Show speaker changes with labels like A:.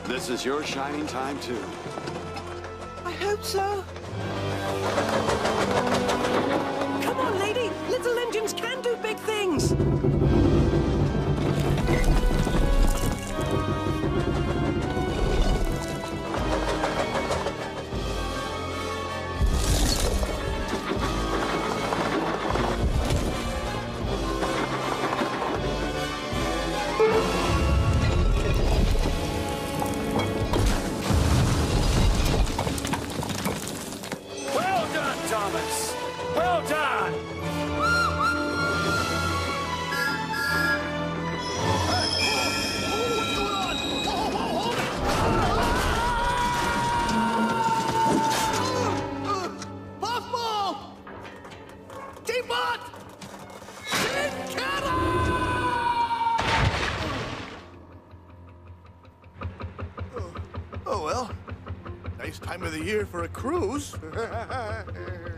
A: This is your shining time, too.
B: I hope so. Come on, lady! Little engines can do big things!
C: Well done, Thomas! Well done!
D: Puffball! Teapot! Tin Kettle! Oh well. Nice time of the year for a cruise.